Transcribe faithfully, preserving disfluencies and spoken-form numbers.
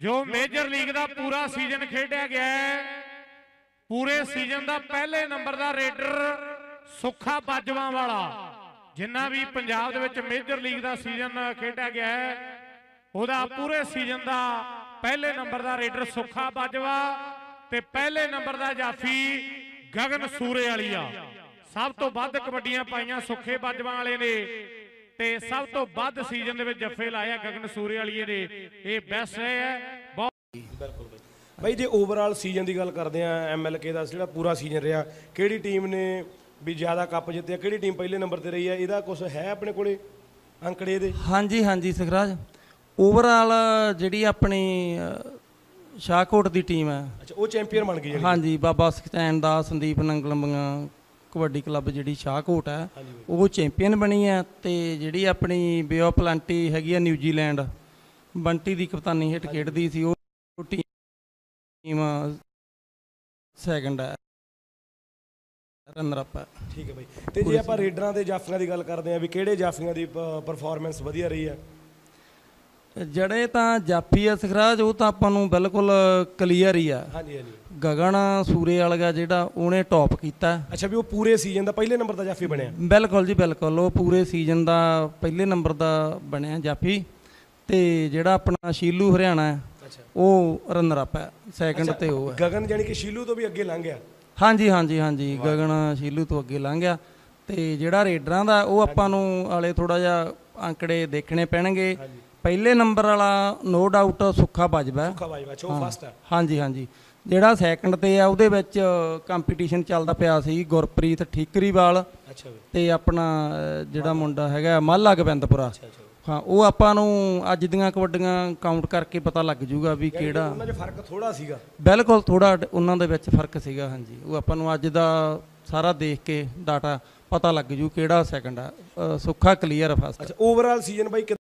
जो major league का पूरा सीजन खेडिया गया है, पूरे सीजन का पहले नंबर का रेडर सुखा बाजवा वाला जिन्ना भी पंजाब दे विच मेजर लीग का सीजन खेडिया गया है, उहदा पूरे सीजन का पहले नंबर का रेडर सुखा बाजवा ते पहले नंबर का जाफी गगन सूरे वाली आ। सब तो वध कबड्डियां पाइयां सुखे बाजवा वाले ने ते सब तो वध सीजन दे विच जफे लाया गगन सूरे वाली ने। ये बेस्ट है बिल्कुल भाई। जे ओवरऑल सीजन की गल करते हैं एम एल के का जो पूरा सीजन रहा, किहड़ी टीम ने भी ज़्यादा कप जितया, किहड़ी टीम पहले नंबर पर रही है, यदा कुछ है अपने को अंकड़े दे? हाँ जी हाँ जी सुखराज, ओवरऑल जी अपनी शाहकोट की टीम है। अच्छा, वो चैंपीयन बन गई? हाँ जी, बाबा सुखचैन दा संदीप नंगलंबियां कबड्डी क्लब जी शाहकोट है, वो चैंपीयन बनी है। तो जी अपनी बे ऑफ प्लांटी हैगी न्यूजीलैंड, बंटी की कप्तानी हेठ खेडदी सी, वो टीम सैकंड है, रनर अप है। ठीक है भाई। तो जे आप रेडर के जाफिया की गल करते हैं भी किहड़े जाफिया की परफॉर्मेंस वधिया रही है? जड़े तो जाफी है सुखराज, वो तो आपां नूं बिल्कुल क्लीयर ही है। हाँ जी हाँ जी। गगन सूरे वाला जिहड़ा उन्हें टॉप किया। अच्छा, भी वो पूरे सीजन का पहले नंबर का जाफी बनया? बिल्कुल जी बिल्कुल, वो पूरे सीजन का पहले नंबर का बनया जाफी। तो जिहड़ा अपना शीलू हरियाणा है, वो रनर अप है, सैकंड ते वो है। गगन जानी कि शीलू तो भी अगे लंघ गया? हाँ जी हाँ जी हाँ जी, गगन शीलू तो अगे लंघ गया। तो जिहड़ा रेडरां दा वो आपां नूं हाले थोड़ा जिहा आंकड़े देखने पैणगे। पहले नंबर वाला नो डाउट सुखा बाजवा है। सुखा बाजवा, अच्छा, वो फर्स्ट है। हाँ जी हाँ जी। ਜਿਹੜਾ ਸੈਕੰਡ ਤੇ ਆ ਉਹਦੇ ਵਿੱਚ ਕੰਪੀਟੀਸ਼ਨ ਚੱਲਦਾ ਪਿਆ ਸੀ ਗੁਰਪ੍ਰੀਤ ਠੀਕਰੀਵਾਲ। ਅੱਛਾ ਵੀ। ਤੇ ਆਪਣਾ ਜਿਹੜਾ ਮੁੰਡਾ ਹੈਗਾ ਮਾਲਾ ਗੋਬਿੰਦਪੁਰਾ। ਹਾਂ, ਉਹ ਆਪਾਂ ਨੂੰ ਅੱਜ ਦੀਆਂ ਕਬੱਡੀਆਂ ਕਾਊਂਟ ਕਰਕੇ ਪਤਾ ਲੱਗ ਜੂਗਾ ਵੀ ਕਿਹੜਾ। ਉਹਨਾਂ 'ਚ ਫਰਕ ਥੋੜਾ ਸੀਗਾ? ਬਿਲਕੁਲ ਥੋੜਾ ਉਹਨਾਂ ਦੇ ਵਿੱਚ ਫਰਕ ਸੀਗਾ। ਹਾਂਜੀ, ਉਹ ਆਪਾਂ ਨੂੰ ਅੱਜ ਦਾ ਸਾਰਾ ਦੇਖ ਕੇ ਡਾਟਾ ਪਤਾ ਲੱਗ ਜੂ ਕਿਹੜਾ ਸੈਕੰਡ ਆ। Sukha clear first. ਅੱਛਾ, ਓਵਰਆਲ ਸੀਜ਼ਨ ਬਾਈ